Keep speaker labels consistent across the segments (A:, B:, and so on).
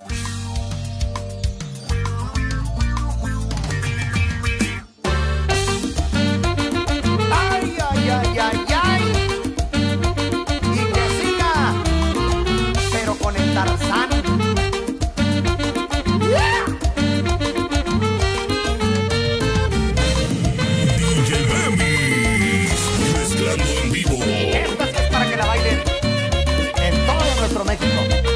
A: Ay, ay, ay, ay, ay. Y que siga, pero con el Tarzán.
B: DJ Bemis, mezclando en vivo.
A: Esta sí es para que la bailen en todo nuestro México.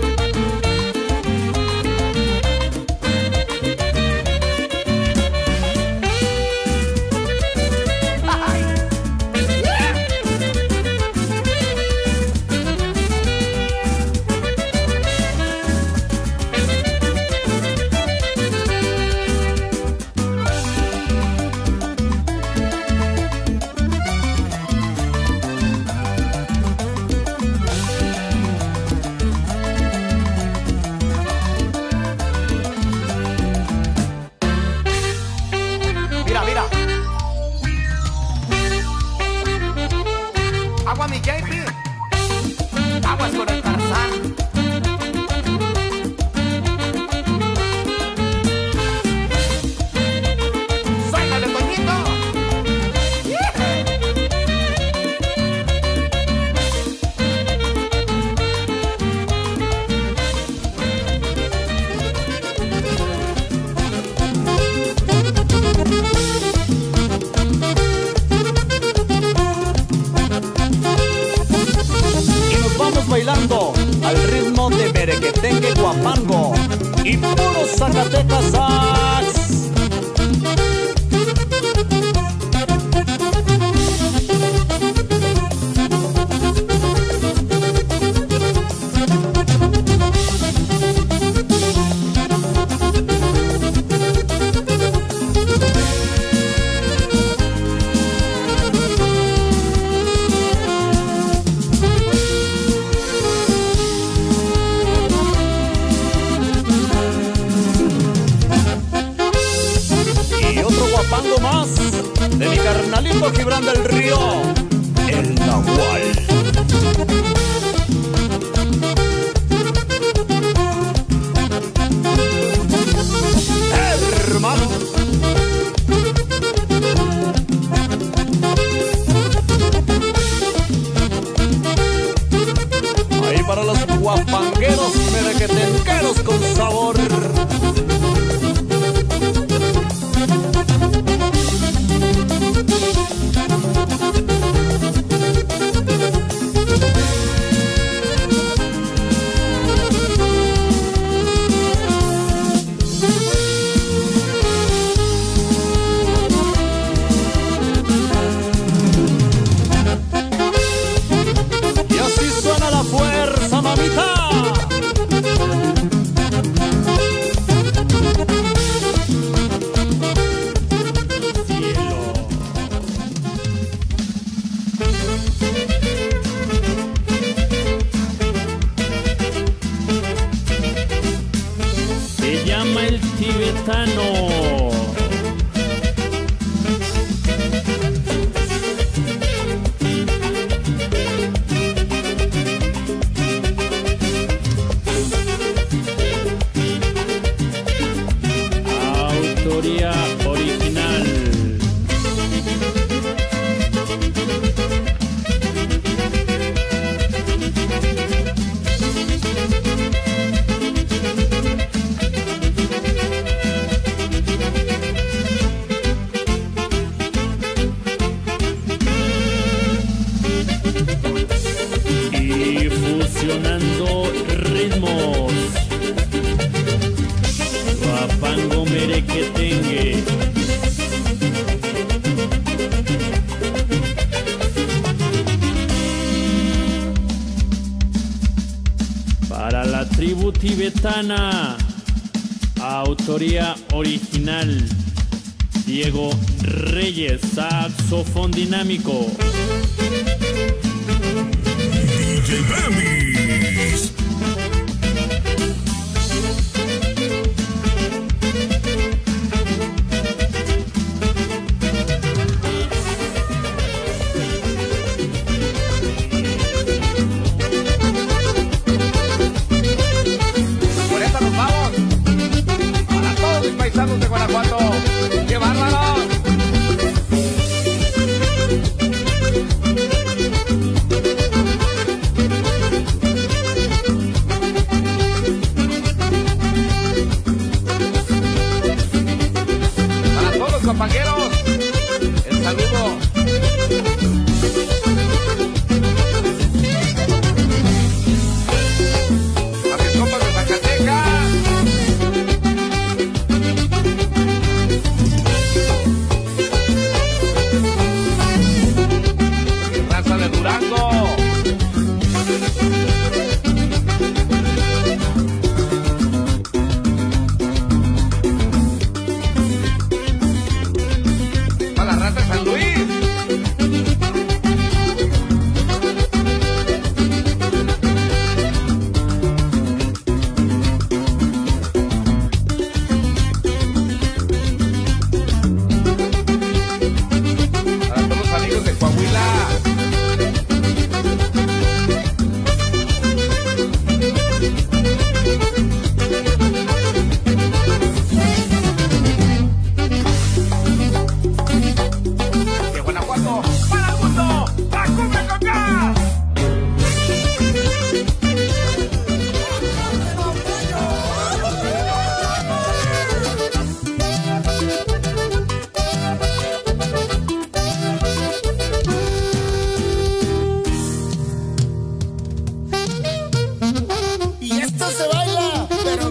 A: Mira, mira. Agua mi JP. Aguas con el Tarzán. ¡Suéltale, Toñito! Y nos vamos bailando al ritmo de merequetengue guapango y puro Zacatecas sax. Y otro guapango más de mi carnalito Gibran del Río, el Nahual. Hermano. Ahí para los guapangueros merequetenqueros con sabor. Y así suena la fuerza, mamita. Cielo.
C: Se llama el tibetano. Autoría original. Y fusionando ritmos. Guapango merequetengue. Para la tribu tibetana, autoría original, Diego Reyes, saxofón dinámico.
B: DJ Bemis.
A: Por eso nos vamos.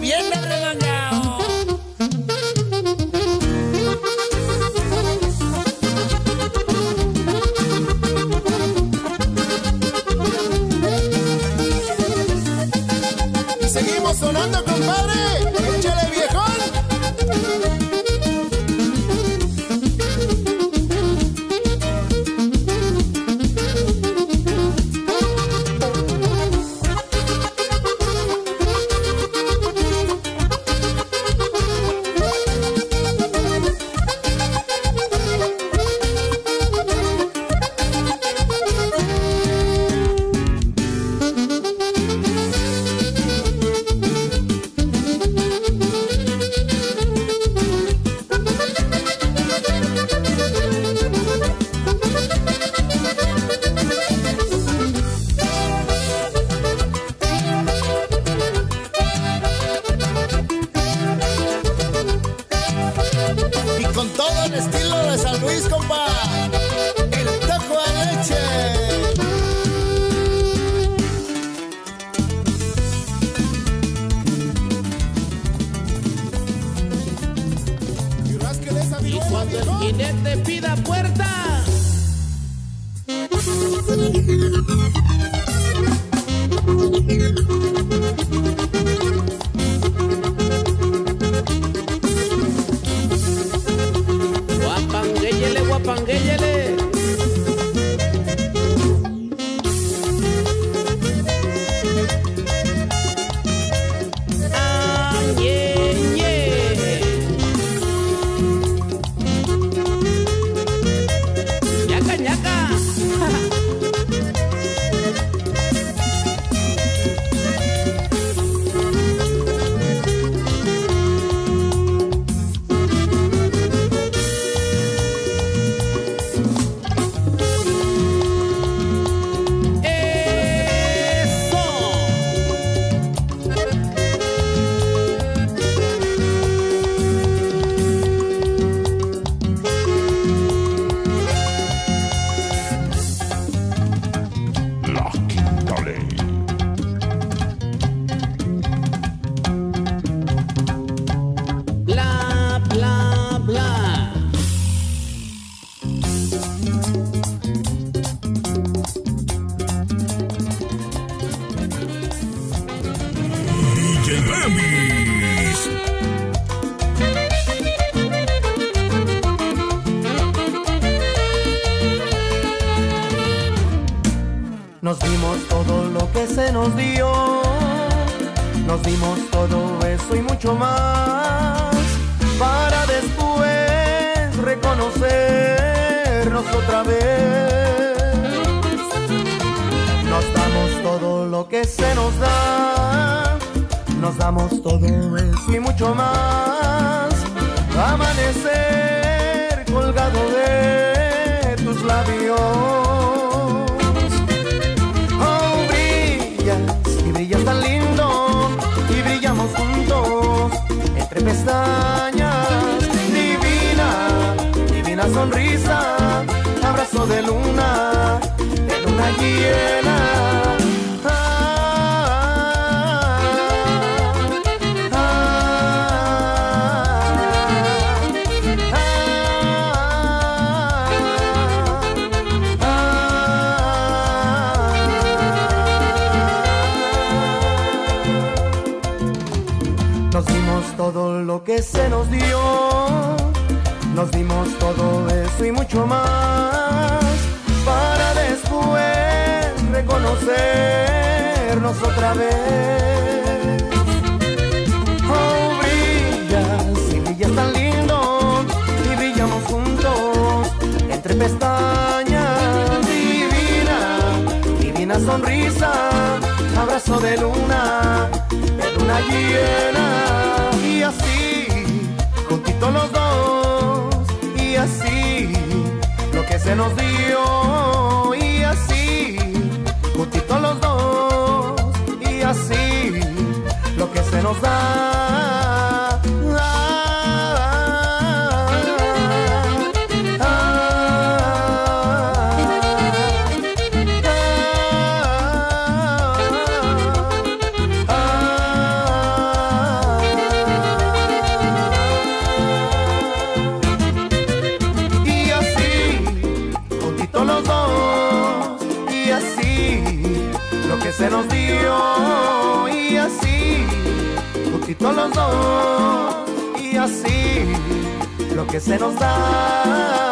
D: bien arremangado.
E: Y seguimos sonando, compadre. Échale, viejón. Con todo el estilo de San Luis, compa. El taco de leche. Y rásquele esa
D: Y
E: viruela,
D: cuando el
E: viejón.
D: jinete pida puerta, guapanguéyele, guapanguéyele. Ah, ñe, ñe. Ñaca, ñaca.
B: La quinta ley.
D: Bla, bla, bla.
B: DJ Bemis.
F: Nos dimos todo lo que se nos dio, nos dimos todo eso y mucho más, para después reconocernos otra vez. Nos damos todo lo que se nos da, nos damos todo eso y mucho más, amanecer colgado de tus labios. Y brillas tan lindo, y brillamos juntos entre pestañas. Divina, divina sonrisa, abrazo de luna llena. Nos dimos todo lo que se nos dio, nos dimos todo eso y mucho más, para después reconocernos otra vez. Oh, brillas y brillas tan lindo, y brillamos juntos entre pestañas. Divina, divina sonrisa, abrazo de luna llena. Y así, juntitos los dos, y así, lo que se nos dio. Y así, juntitos los dos, y así, lo que se nos da. son los dos, y así lo que se nos da